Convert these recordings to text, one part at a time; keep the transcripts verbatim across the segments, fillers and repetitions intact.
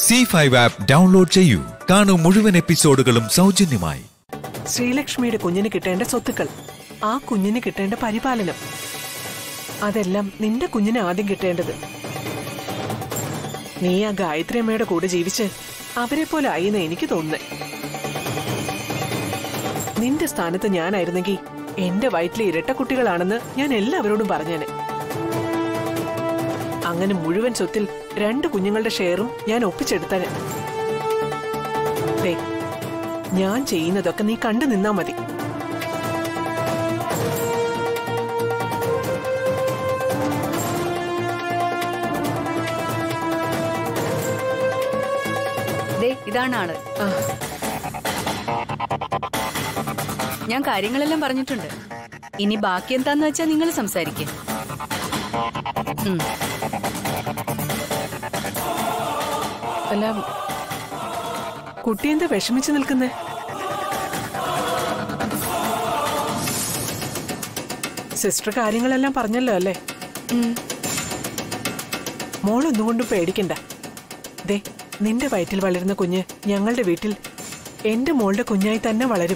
See five app download ചെയ്യൂ. കാണൂ മുഴുവൻ എപ്പിസോഡുകളും സൗജന്യമായി. ശ്രീലക്ഷ്മിയുടെ കുഞ്ഞിന് കിട്ടേണ്ട സ്വത്തുക്കൾ, ആ കുഞ്ഞിന് കിട്ടേണ്ട പരിപാലനം, അതെല്ലാം നിന്റെ കുഞ്ഞിന് ആദ്യം കിട്ടേണ്ടത്. നീ ആ ഗായത്രി അമ്മയുടെ കൂടെ ജീവിച്ച് അവരെ പോലെ ആയിന്ന് എനിക്ക് തോന്നുന്നു. നിന്റെ സ്ഥാനത്ത് ഞാനായിരുന്നെങ്കിൽ എന്റെ വയറ്റിലെ ഇരട്ടക്കുട്ടികളാണെന്ന് ഞാൻ എല്ലാവരോടും പറഞ്ഞേനെ. അങ്ങനെ മുഴുവൻ സ്വത്തിൽ രണ്ട് കുഞ്ഞുങ്ങളുടെ ഷെയറും ഞാൻ ഒപ്പിച്ചെടുത്തേ. ഞാൻ ചെയ്യുന്നതൊക്കെ നീ കണ്ടു നിന്നാ മതി. ഇതാണ് ആള്. ഞാൻ കാര്യങ്ങളെല്ലാം പറഞ്ഞിട്ടുണ്ട്. ഇനി ബാക്കി എന്താന്ന് വെച്ചാ നിങ്ങൾ സംസാരിക്കേ. അല്ല, കുട്ടി എന്താ വിഷമിച്ചു നിൽക്കുന്നേ? സിസ്റ്റർ കാര്യങ്ങളെല്ലാം പറഞ്ഞല്ലോ അല്ലേ? മോളൊന്നും കൊണ്ടും പേടിക്കണ്ട. ദേ, നിന്റെ വയറ്റിൽ വളരുന്ന കുഞ്ഞ് ഞങ്ങളുടെ വീട്ടിൽ എന്റെ മോളുടെ കുഞ്ഞായി തന്നെ വളരും.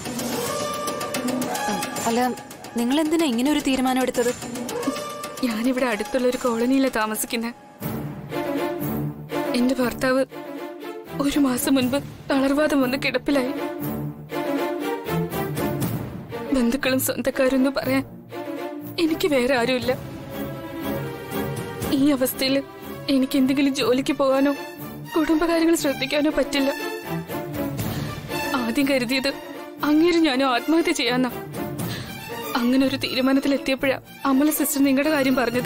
അല്ല, നിങ്ങൾ എന്തിനാ ഇങ്ങനെ ഒരു തീരുമാനം എടുത്തത്? ഞാനിവിടെ അടുത്തുള്ള ഒരു കോളനിയിലെ താമസിക്കുന്നത്. എന്റെ ഭർത്താവ് ഒരു മാസം മുൻപ് തളർവാദം വന്ന് കിടപ്പിലായി. ബന്ധുക്കളും സ്വന്തക്കാരും എന്ന് പറയാൻ എനിക്ക് വേറെ ആരുമില്ല. ഈ അവസ്ഥയിൽ എനിക്ക് എന്തെങ്കിലും ജോലിക്ക് പോകാനോ കുടുംബകാര്യങ്ങൾ ശ്രദ്ധിക്കാനോ പറ്റില്ല. ആദ്യം കരുതിയത് അങ്ങേര് ഞാനോ ആത്മഹത്യ ചെയ്യാന്നാ. അങ്ങനെ ഒരു തീരുമാനത്തിലെത്തിയപ്പോഴാ അമല സിസ്റ്റർ നിങ്ങളുടെ കാര്യം പറഞ്ഞത്.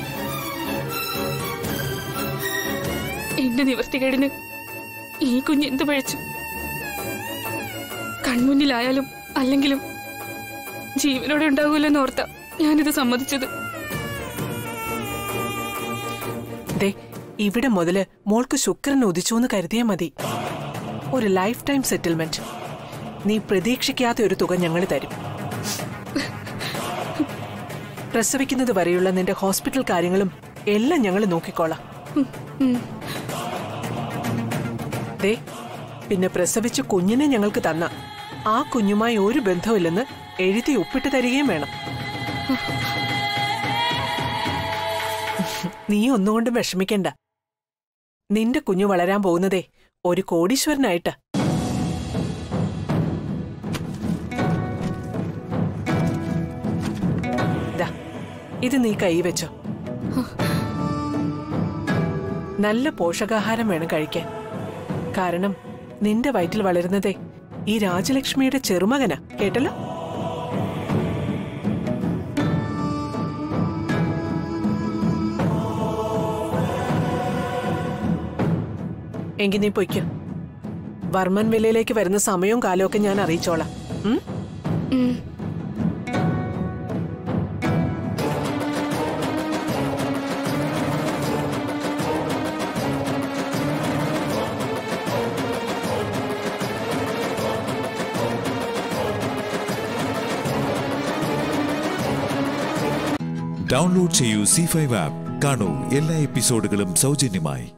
എന്റെ നിവർത്തികേടിന് ഈ കുഞ്ഞ് എന്ത് പഴിച്ചു? കൺമുന്നിലായാലും അല്ലെങ്കിലും ജീവനോടെ ഉണ്ടാകൂലെന്ന് ഓർത്താ ഞാനിത് സമ്മതിച്ചത്. ഇവിടെ മുതല് മോൾക്ക് ശുക്രൻ ഉദിച്ചു എന്ന് കരുതിയാ മതി. ഒരു ലൈഫ് ടൈം സെറ്റിൽമെന്റ്. നീ പ്രതീക്ഷിക്കാത്ത ഒരു തുക ഞങ്ങൾ തരും. പ്രസവിക്കുന്നത് വരെയുള്ള നിന്റെ ഹോസ്പിറ്റൽ കാര്യങ്ങളും എല്ലാം ഞങ്ങൾ നോക്കിക്കോളാം. ദേ, പിന്നെ പ്രസവിച്ച് കുഞ്ഞിനെ ഞങ്ങൾക്ക് തന്ന ആ കുഞ്ഞുമായി ഒരു ബന്ധമില്ലെന്ന് എഴുതി ഒപ്പിട്ട് തരികയും വേണം. നീ ഒന്നുകൊണ്ടും വിഷമിക്കണ്ട. നിന്റെ കുഞ്ഞു വളരാൻ പോകുന്നതേ ഒരു കോടീശ്വരനായിട്ട്. ഇത് നീ കൈവച്ചോ. നല്ല പോഷകാഹാരം വേണം കഴിക്കാൻ. കാരണം നിന്റെ വയറ്റിൽ വളരുന്നതേ ഈ രാജലക്ഷ്മിയുടെ ചെറുമകനാ. കേട്ടല്ലോ? എങ്കിൽ നീ പൊയ്ക്കോ. വർമ്മൻ വില്ലയിലേക്ക് വരുന്ന സമയവും കാലമൊക്കെ ഞാൻ അറിയിച്ചോളാം. ഡൗൺലോഡ് ചെയ്യൂ സീ ഫൈവ് ആപ്പ്. കാണൂ എല്ലാ എപ്പിസോഡുകളും സൗജന്യമായി.